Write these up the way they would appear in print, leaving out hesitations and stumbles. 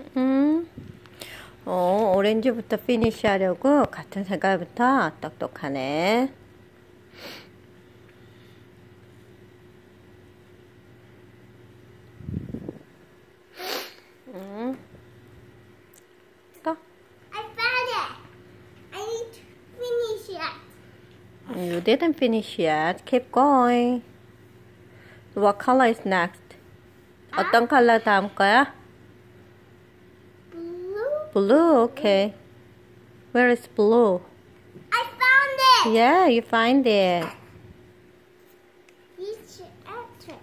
음. 오렌지부터 피니시 하려고 같은 색깔부터 똑똑하네. 또? I found it. I need to finish it. You didn't finish yet. Keep going. What color is next? 어떤 컬러 다음 거야? Blue. Blue, okay. Where is blue? I found it. Yeah, you find it. You should enter.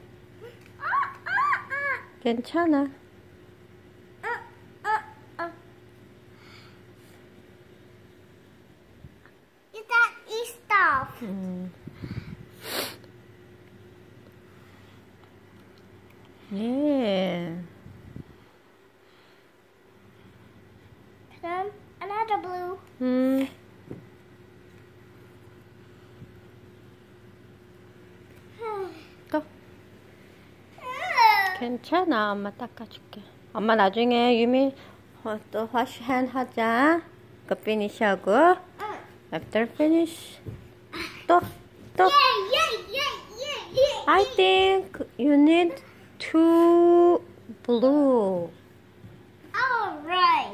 괜찮아. You got E stuff. Yeah. Then another blue. 또? 괜찮아. 엄마 닦아줄게. 엄마 나중에 유미 또 wash hand 하자. 그 finish 하고. After finish. 또? Yeah. I think you need two blue. All right.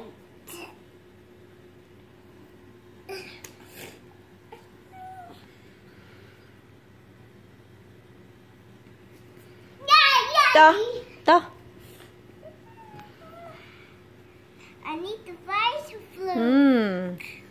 또? I need the vice blue.